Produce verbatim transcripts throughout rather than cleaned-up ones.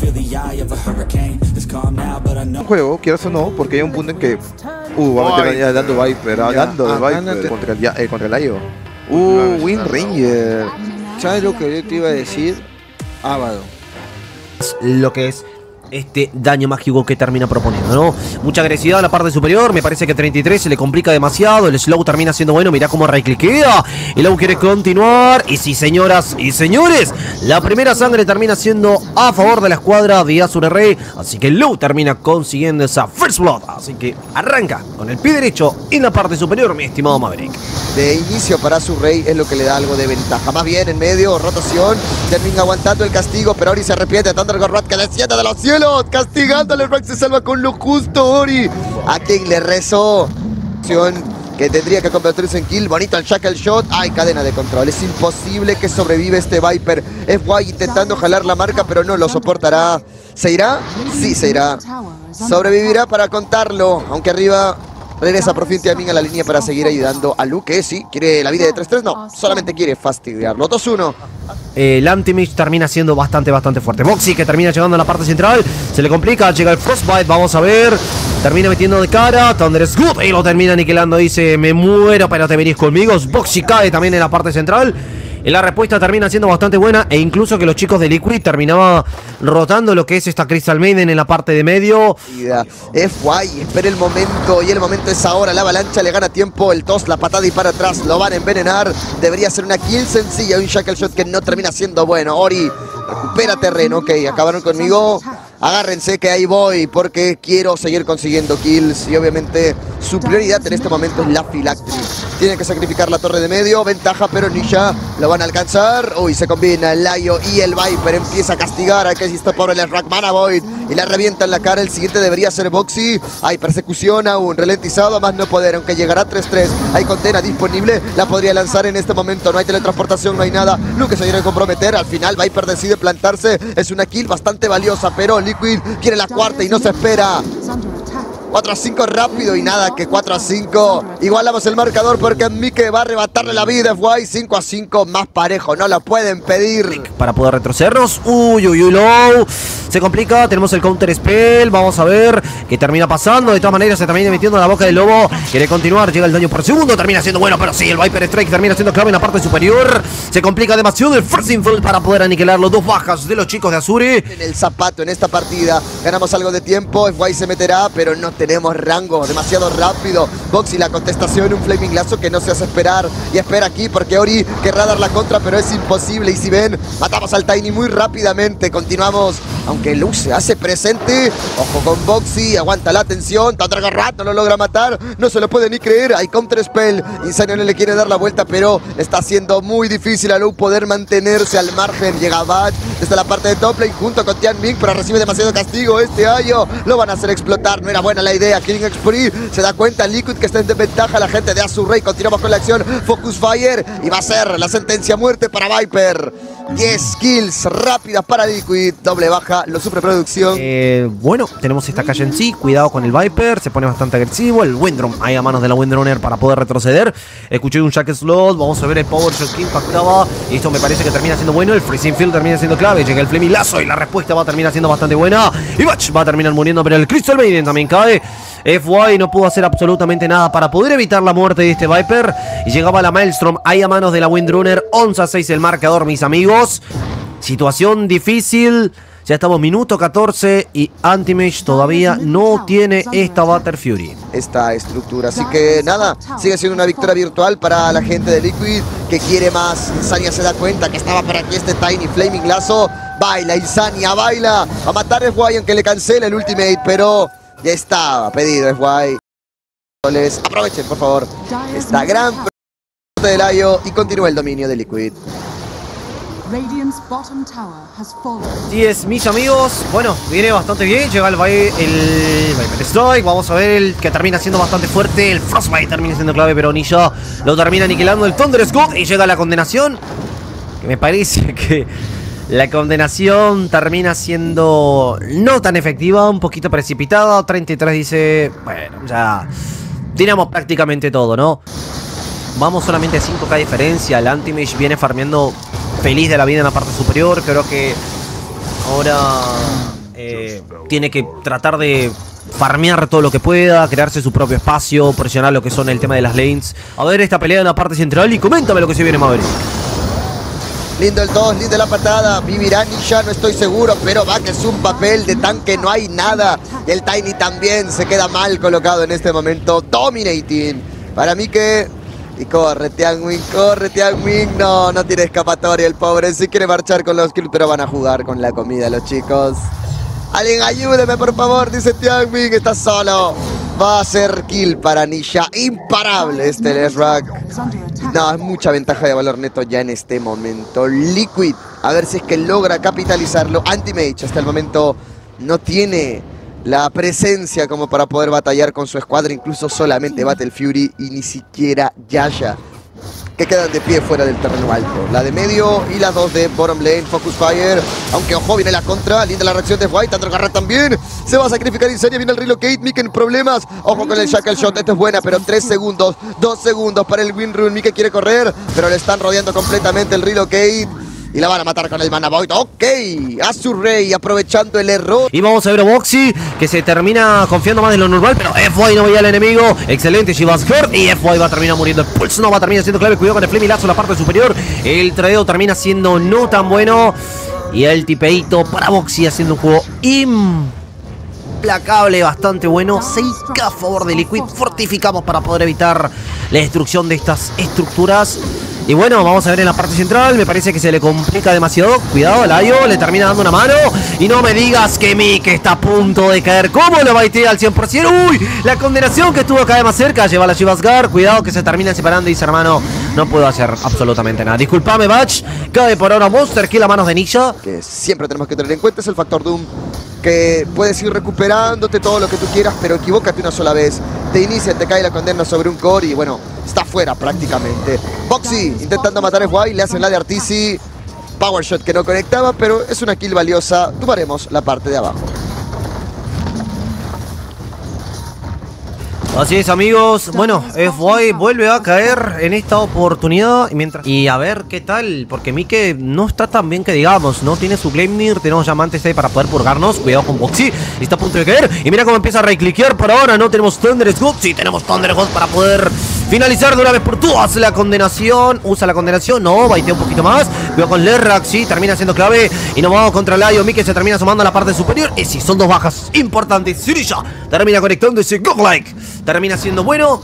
Un juego, quieras o no, porque hay un punto en que... Uh, va a meter ya dando Viper, dando de Viper contra el, eh, contra el I O. Uh, Wind Ranger. ¿Sabes lo que yo te iba a decir? Ávado. Lo que es este daño mágico que termina proponiendo, ¿no? Mucha agresividad a la parte superior. Me parece que treinta y tres se le complica demasiado. El slow termina siendo bueno. Mirá cómo recliquea. El Low quiere continuar. Y sí, señoras y señores, la primera sangre termina siendo a favor de la escuadra de Azure Rey. Así que el Low termina consiguiendo esa First Blood. Así que arranca con el pie derecho en la parte superior, mi estimado Maverick. De inicio para Azure Rey es lo que le da algo de ventaja. Más bien en medio, rotación. Termina aguantando el castigo, pero Ori se arrepiente. Thunder God Rat que desciende de los cielos. Castigándole, Rex se salva con lo justo, Ori. A quien le rezó. Que tendría que convertirse en kill. Bonito el shackle shot. Hay cadena de control. Es imposible que sobrevive este Viper. F Y intentando jalar la marca, pero no lo soportará. ¿Se irá? Sí, se irá. Sobrevivirá para contarlo. Aunque arriba regresa por fin Tiamin a la línea para seguir ayudando a Luke. Que sí, quiere la vida de tres tres. No, solamente quiere fastidiarlo. dos uno. El Anti-Mage termina siendo bastante, bastante fuerte. Boxy que termina llegando a la parte central. Se le complica, llega el Frostbite, vamos a ver. Termina metiendo de cara, Thunder is good. Y lo termina aniquilando, dice, me muero, pero te venís conmigo. Boxy cae también en la parte central. Y la respuesta termina siendo bastante buena. E incluso que los chicos de Liquid terminaba rotando lo que es esta Crystal Maiden en la parte de medio. F Y, espera el momento. Y el momento es ahora. La avalancha le gana tiempo. El toss, la patada y para atrás. Lo van a envenenar. Debería ser una kill sencilla. Un shackle shot que no termina siendo bueno. Ori recupera terreno. Ok, acabaron conmigo. Agárrense que ahí voy porque quiero seguir consiguiendo kills. Y obviamente su prioridad en este momento es la Phylactery. Tiene que sacrificar la torre de medio. Ventaja, pero Nisha lo van a alcanzar. Uy, se combina el Laio y el Viper. Empieza a castigar a que si está pobre el Rackmana Void. Y la revienta en la cara. El siguiente debería ser Boxy. Hay persecución aún. Ralentizado a más no poder. Aunque llegará tres tres. Hay condena disponible. La podría lanzar en este momento. No hay teletransportación, no hay nada. Luke se viene a comprometer. Al final Viper decide plantarse. Es una kill bastante valiosa. Pero Liquid quiere la cuarta y no se espera. cuatro a cinco rápido y nada que cuatro a cinco. Igualamos el marcador porque Mike va a arrebatarle la vida. F Y cinco a cinco más parejo. No lo pueden pedir. Para poder retrocedernos. Uy, uy, uy, low. Se complica. Tenemos el counter spell. Vamos a ver qué termina pasando. De todas maneras se termina metiendo en la boca del lobo. Quiere continuar. Llega el daño por segundo. Termina siendo bueno. Pero sí, el Viper Strike termina siendo clave en la parte superior. Se complica demasiado el first infill para poder aniquilarlo. Dos bajas de los chicos de Azure. En el zapato en esta partida. Ganamos algo de tiempo. F Y se meterá, pero no tenemos rango, demasiado rápido. Boxy la contestación, un Flaming Lazo que no se hace esperar. Y espera aquí porque Ori querrá dar la contra, pero es imposible. Y si ven, matamos al Tiny muy rápidamente. Continuamos, aunque Luke se hace presente. Ojo con Boxy, aguanta la tensión. Thunder God Rat no lo logra matar. No se lo puede ni creer. Hay counter spell. Insanio no le quiere dar la vuelta, pero está siendo muy difícil a Luke poder mantenerse al margen. Llega Bad desde la parte de top lane junto con Tianming, pero recibe demasiado castigo. Este Ayo lo van a hacer explotar. No era buena la idea. Killing Spree se da cuenta Liquid que está en desventaja. La gente de Azure Rey. Continuamos con la acción. Focus Fire. Y va a ser la sentencia a muerte para Viper. diez kills rápidas para Liquid. Doble baja. Lo sufre producción. Eh, bueno, tenemos esta calle en sí. Cuidado con el Viper. Se pone bastante agresivo. El Windrunner ahí a manos de la Windrunner para poder retroceder. Escuché un Jack Slot. Vamos a ver el Power Shot que impactaba. Y esto me parece que termina siendo bueno. El Freezing Field termina siendo clave. Llega el Flaming Lazo y la respuesta va a terminar siendo bastante buena. Y Batch va a terminar muriendo, pero el Crystal Maiden también cae. F Y no pudo hacer absolutamente nada para poder evitar la muerte de este Viper. Y llegaba la Maelstrom ahí a manos de la Windrunner. once a seis el marcador, mis amigos. Situación difícil. Ya estamos minuto catorce y Anti-Mage todavía no tiene esta Butter Fury. Esta estructura, así que nada, sigue siendo una victoria virtual para la gente de Liquid que quiere más. Insania se da cuenta que estaba por aquí este Tiny Flaming Lazo. Baila, Insania, baila. Va a matar a F Y aunque le cancela el ultimate, pero ya estaba pedido F Y. Aprovechen, por favor, esta gran del Ayo y continúa el dominio de Liquid. Así es, mis amigos. Bueno, viene bastante bien. Llega el, el Viper Strike. Vamos a ver el que termina siendo bastante fuerte. El Frostbite termina siendo clave, pero Nisha lo termina aniquilando. El Thunder Scud y llega la condenación. Que me parece que la condenación termina siendo no tan efectiva, un poquito precipitada. treinta y tres dice, bueno, ya tiramos prácticamente todo, ¿no? Vamos solamente a cinco K diferencia. El Anti-Mage viene farmeando feliz de la vida en la parte superior. Creo que ahora Eh, tiene que tratar de farmear todo lo que pueda, crearse su propio espacio, presionar lo que son el tema de las lanes. A ver esta pelea en la parte central y coméntame lo que se viene, Maverick. Lindo el dos, linda la patada, vivirá Nisha, no estoy seguro, pero va que es un papel de tanque, no hay nada. El Tiny también se queda mal colocado en este momento, dominating. Para mí que... Y corre, Tianwing, corre, Tianwing. No, no tiene escapatoria el pobre. Sí quiere marchar con los kills, pero van a jugar con la comida los chicos. Alguien ayúdeme, por favor, dice Tianwing. Está solo. Va a ser kill para Nisha. Imparable este Leshrac. No, es mucha ventaja de valor neto ya en este momento. Liquid, a ver si es que logra capitalizarlo. Anti-Mage hasta el momento no tiene la presencia como para poder batallar con su escuadra, incluso solamente Battle Fury y ni siquiera Yasha, que quedan de pie fuera del terreno alto. La de medio y las dos de bottom lane, Focus Fire, aunque ojo, viene la contra, linda la reacción de White, Androgarra también, se va a sacrificar Insania, viene el relocate, Mike en problemas, ojo con el Shackle Shot, esto es buena, pero tres segundos, dos segundos para el win run, Mike quiere correr, pero le están rodeando completamente el relocate. Y la van a matar con el Mana Void. Ok, Azurrey aprovechando el error. Y vamos a ver a Boxy, que se termina confiando más de lo normal, pero F Y no veía al enemigo. Excelente, Shivas Hurt. Y F Y va a terminar muriendo. El Pulse no va a terminar siendo clave. Cuidado con el Flaming Lazo en la parte superior. El tradeo termina siendo no tan bueno. Y el tipeito para Boxy haciendo un juego implacable, bastante bueno. seis K a favor de Liquid. Fortificamos para poder evitar la destrucción de estas estructuras. Y bueno, vamos a ver en la parte central, me parece que se le complica demasiado. Cuidado, Laio le termina dando una mano. Y no me digas que Mike está a punto de caer. ¿Cómo lo baitea al cien por ciento? ¡Uy! La condenación que estuvo cada vez más cerca. Lleva a la Shivasgar. Cuidado que se termina separando y dice, hermano, no puedo hacer absolutamente nada. Disculpame, Batch. Cae por ahora Monster Kill a manos de Nisha. Que siempre tenemos que tener en cuenta es el factor Doom. Que puedes ir recuperándote todo lo que tú quieras, pero equivócate una sola vez. Te inicia, te cae la condena sobre un core y bueno, está fuera prácticamente. Boxy intentando matar a F Y, le hacen la de Artisi. Power Shot que no conectaba, pero es una kill valiosa. Tomaremos la parte de abajo. Así es, amigos. Bueno, F Y vuelve a caer en esta oportunidad. Y, mientras... y a ver qué tal, porque Mike no está tan bien que digamos, ¿no? Tiene su Gleipnir, tenemos llamantes ahí para poder purgarnos. Cuidado con Boxy, está a punto de caer. Y mira cómo empieza a right-clickear por ahora. No tenemos Thunder Scoop, sí tenemos Thunder Scoop para poder finalizar de una vez por todas la condenación. Usa la condenación, no, baitea un poquito más. Cuidado con Leshrac, sí, termina siendo clave. Y nos vamos contra Laio. Mike se termina sumando a la parte superior. Y sí, son dos bajas importantes. Sirisha termina conectando ese Godlike. Termina siendo bueno.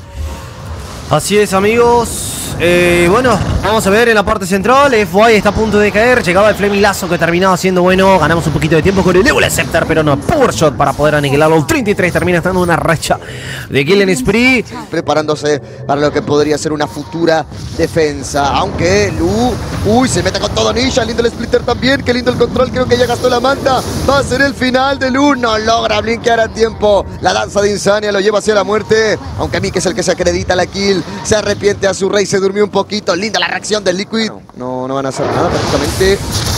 Así es, amigos. Eh, bueno, vamos a ver en la parte central. F Y está a punto de caer. Llegaba el Flaming Lazo que terminaba siendo bueno. Ganamos un poquito de tiempo con el Eula Scepter, pero no. Power Shot para poder aniquilarlo. El treinta y tres termina estando una racha de Killing Spree. Preparándose para lo que podría ser una futura defensa. Aunque Lu, uy, se mete con todo Nisha. Lindo el splitter también. Qué lindo el control. Creo que ya gastó la manta. Va a ser el final de Lu. No logra blinkear a tiempo. La danza de Insania lo lleva hacia la muerte. Aunque Mike es el que se acredita la kill. Se arrepiente a su rey. Se durmió un poquito. Linda la reacción del Liquid. No, no van a hacer nada prácticamente.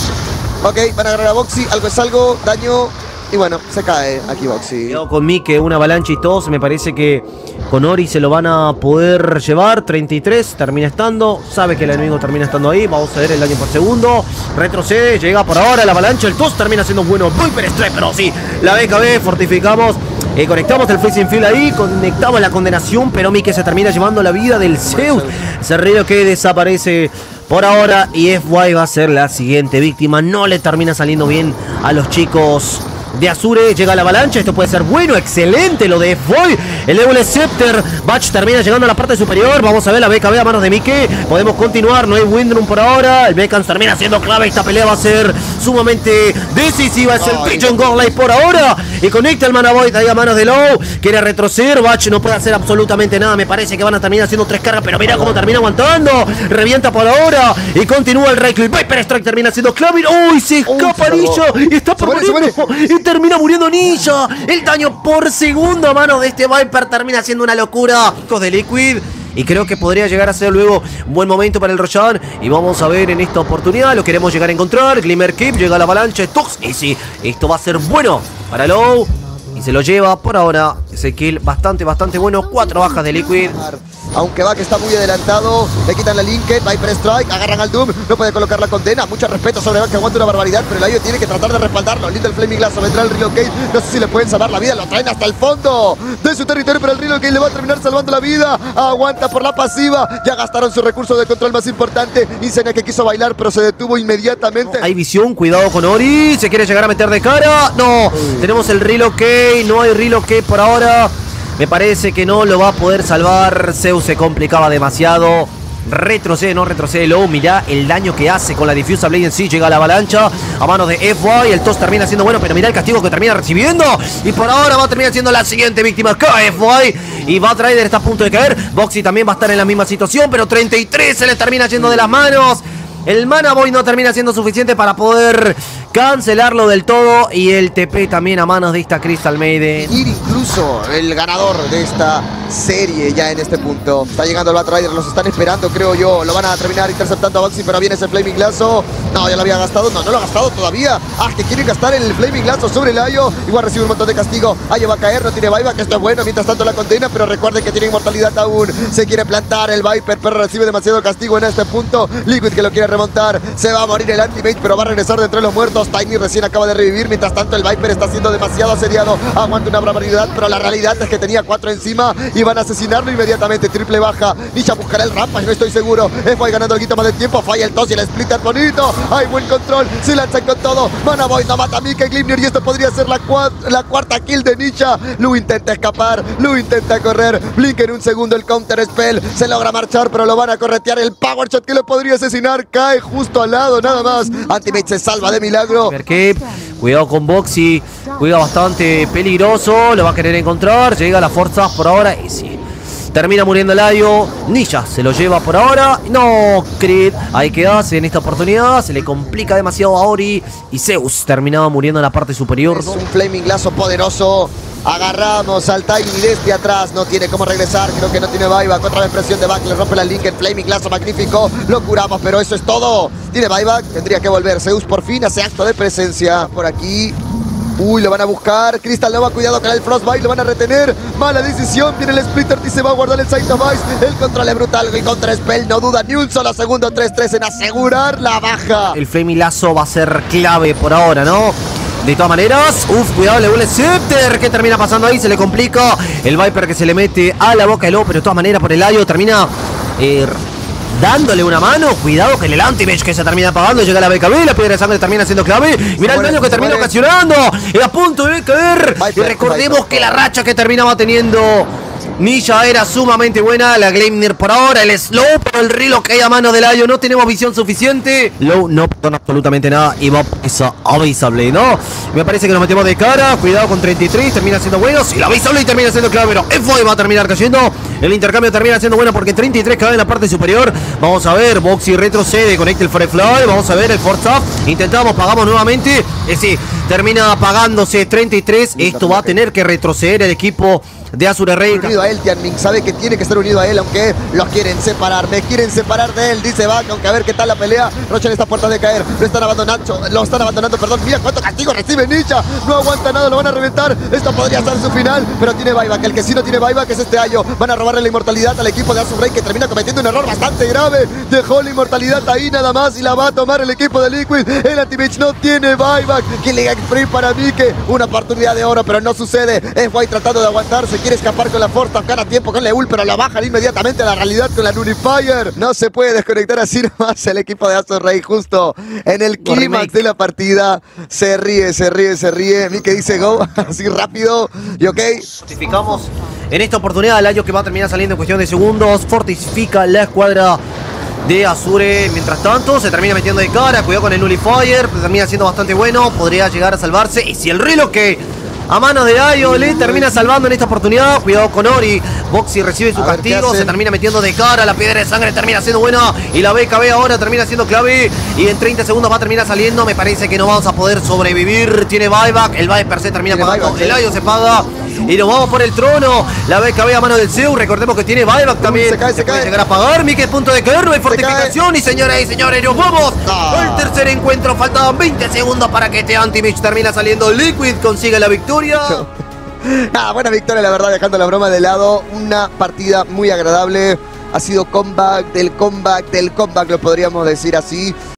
Ok, van a agarrar a Boxy. Algo es algo. Daño. Y bueno, se cae aquí Boxy. Cuidado con Mike, una avalancha y todos. Me parece que con Ori se lo van a poder llevar. treinta y tres termina estando. Sabe que el enemigo termina estando ahí. Vamos a ver el daño por segundo. Retrocede. Llega por ahora la avalancha. El dos termina siendo bueno. Viper Strike, pero sí. La B K B. Fortificamos. Eh, conectamos el Freezing Field ahí, conectamos la condenación, pero Mike se termina llevando la vida del Zeus. Cerrero que desaparece por ahora y F Y va a ser la siguiente víctima. No le termina saliendo bien a los chicos de Azure. Llega la avalancha, esto puede ser bueno, excelente lo de F Y. El Eula Scepter, Batch termina llegando a la parte superior. Vamos a ver la B K B a manos de Mike. Podemos continuar, no hay Windrun por ahora. El Beacons termina siendo clave. Esta pelea va a ser sumamente decisiva. Es el Pigeon Godlike por ahora. Y conecta el Mana Void ahí a manos de Low. Quiere retroceder, Batch no puede hacer absolutamente nada. Me parece que van a terminar haciendo tres cargas, pero mira cómo termina aguantando. Revienta por ahora y continúa el right click. Viper Strike termina siendo clave. Uy, se escapa Nisha. Y está por morir. Y termina muriendo Nisha. El daño por segundo a manos de este Viper termina siendo una locura. De Liquid. Y creo que podría llegar a ser luego un buen momento para el Roshan. Y vamos a ver en esta oportunidad. Lo queremos llegar a encontrar. Glimmer Keep. Llega la avalancha. Tox. Y sí, esto va a ser bueno para Low. Y se lo lleva por ahora ese kill bastante, bastante bueno. Cuatro bajas de Liquid. aunque va que está muy adelantado. Le quitan la Linken, Viper Strike, agarran al Doom, no puede colocar la condena. Mucho respeto sobre Bak, que aguanta una barbaridad, pero el Ayo tiene que tratar de respaldarlo. Lindo el Flaming Lazo, vendrá el Relocate. No sé si le pueden salvar la vida, lo traen hasta el fondo de su territorio, pero el Relocate le va a terminar salvando la vida. Aguanta por la pasiva, ya gastaron su recurso de control más importante. Insane que quiso bailar, pero se detuvo inmediatamente. Hay visión, cuidado con Ori, se quiere llegar a meter de cara. No, Uy. tenemos el Relocate, no hay Relocate por ahora. Me parece que no lo va a poder salvar. Zeus se complicaba demasiado. Retrocede, no retrocede Low. Mirá el daño que hace con la Diffusa Blade en sí. Llega a la avalancha a manos de F Y. El toss termina siendo bueno, pero mirá el castigo que termina recibiendo. Y por ahora va a terminar siendo la siguiente víctima. Cae F Y. Y Bad Rider está a punto de caer. Boxy también va a estar en la misma situación, pero treinta y tres se le termina yendo de las manos. El Mana Boy no termina siendo suficiente para poder cancelarlo del todo. Y el T P también a manos de esta Crystal Maiden. Ir incluso el ganador de esta serie ya en este punto. Está llegando el Bad Rider, los están esperando, creo yo. Lo van a terminar interceptando a Boxy, pero viene ese Flaming Lazo. No, ya lo había gastado. No, no lo ha gastado todavía. Ah, que quieren gastar el Flaming Lazo sobre el Ayo. Igual recibe un montón de castigo. Ayo va a caer, no tiene buyback, que esto es bueno. Mientras tanto la condena, pero recuerden que tiene inmortalidad aún. Se quiere plantar el Viper, pero recibe demasiado castigo en este punto. Liquid que lo quiere remontar. Se va a morir el Anti-Mage, pero va a regresar de entre los muertos. Tiny recién acaba de revivir. Mientras tanto el Viper está siendo demasiado asediado. Aguanta una barbaridad, pero la realidad es que tenía cuatro encima y van a asesinarlo inmediatamente. Triple baja. Nisha buscará el Rampage, no estoy seguro. F Y ganando algo más de tiempo. Falla el toss y el splitter bonito. Hay buen control. Se lanzan con todo. Mana Boy no mata a Mika y Glimnir, y esto podría ser la, la cuarta kill de Nisha. Lu intenta escapar. Lu intenta correr. Blink en un segundo el counter spell. Se logra marchar, pero lo van a corretear. El power shot que lo podría asesinar cae justo al lado, nada más. Anti-Mage se salva de milagro. Cuidado con Boxy. Juega bastante peligroso. Lo va a querer encontrar. Llega a las fuerzas por ahora. Y sí. Termina muriendo el Ayo. Nisha se lo lleva por ahora. No, Creed. Ahí quedase en esta oportunidad. Se le complica demasiado a Ori. Y Zeus terminaba muriendo en la parte superior. Es un Flaming Lazo poderoso. Agarramos al Tiny desde atrás. No tiene cómo regresar. Creo que no tiene buyback. Otra vez presión de back. Le rompe la link. El Flaming Lazo magnífico. Lo curamos, pero eso es todo. Tiene buyback. Tendría que volver. Zeus por fin hace acto de presencia. Por aquí. Uy, lo van a buscar. Crystal Nova, cuidado con el Frostbite, lo van a retener. Mala decisión. Viene el Splitter y se va a guardar el Sight of Ice. El control es brutal. El contra Spell no duda ni un solo segundo. tres tres en asegurar la baja. El Flaming Lazo va a ser clave por ahora, ¿no? De todas maneras, uff, cuidado, le vuelve el Scepter. ¿Qué termina pasando ahí? Se le complica. El Viper que se le mete a la boca de lobo, pero de todas maneras por el Ayo termina eh, dándole una mano. Cuidado que el Anti-Mage que se termina apagando. Llega la B K B, la piedra de sangre termina siendo clave. Mirá el daño que termina ocasionando. Es a punto de caer. Y recordemos que la racha que terminaba teniendo Nisha era sumamente buena. La Gleipnir por ahora, el slow, pero el Rilo que hay a mano del Ayo. No tenemos visión suficiente. Low no perdona absolutamente nada. Y va esa avisable, ¿no? Me parece que nos metemos de cara. Cuidado con treinta y tres, termina siendo bueno. Si la avisable termina siendo clave, pero F Y va a terminar cayendo. El intercambio termina siendo bueno porque treinta y tres cae en la parte superior. Vamos a ver, Boxy retrocede, conecta el Firefly. Vamos a ver el Force Up. Intentamos, pagamos nuevamente. Eh, sí, termina apagándose treinta y tres. Esto va a tener que retroceder el equipo de Azure Rey. Unido a él, Tianming sabe que tiene que estar unido a él, aunque los quieren separar. Me quieren separar de él, dice Bak, aunque a ver qué tal la pelea. Rochen está a puerta de caer, lo están abandonando, lo están abandonando, perdón. Mira cuánto castigo recibe Nisha. No aguanta nada, lo van a reventar. Esto podría ser su final, pero tiene buyback. El que sí no tiene buyback es este Ayo. Van a robarle la inmortalidad al equipo de Azure Rey, que termina cometiendo un error bastante grave. Dejó la inmortalidad ahí nada más y la va a tomar el equipo de Liquid. El Anti-Mage no tiene buyback. Killing Free para mí, que una oportunidad de oro, pero no sucede. F Y tratando de aguantar, se quiere escapar con la Force, gana tiempo con Leul, pero la bajan inmediatamente a la realidad con la Nullifier. No se puede desconectar así nomás el equipo de Azure Rey justo en el clímax de la partida. Se ríe, se ríe, se ríe. Mike dice go, así rápido y ok. Fortificamos en esta oportunidad el Ayo que va a terminar saliendo en cuestión de segundos. Fortifica la escuadra de Azure. Mientras tanto, se termina metiendo de cara. Cuidado con el Nullifier, termina siendo bastante bueno. Podría llegar a salvarse. Y si el reloj que a manos de Ayo le termina salvando en esta oportunidad. Cuidado con Ori. Boxy recibe su castigo. Se termina metiendo de cara. La piedra de sangre termina siendo buena. Y la B K B ahora termina siendo clave. Y en treinta segundos va a terminar saliendo. Me parece que no vamos a poder sobrevivir. Tiene buyback. El Viper se termina pagando. El Ayo se paga. Y nos vamos por el trono. La B K B a mano del Zeus. Recordemos que tiene buyback también. Se cae, se, se cae. Puede llegar a pagar. Mike punto de caer. No hay fortificación. Y señoras y señores, nos vamos. No. El tercer encuentro. Faltaban veinte segundos para que este Anti-Mage termina saliendo. Liquid consigue la victoria. Nada, buena victoria, la verdad, dejando la broma de lado. Una partida muy agradable. Ha sido comeback del comeback del comeback, lo podríamos decir así.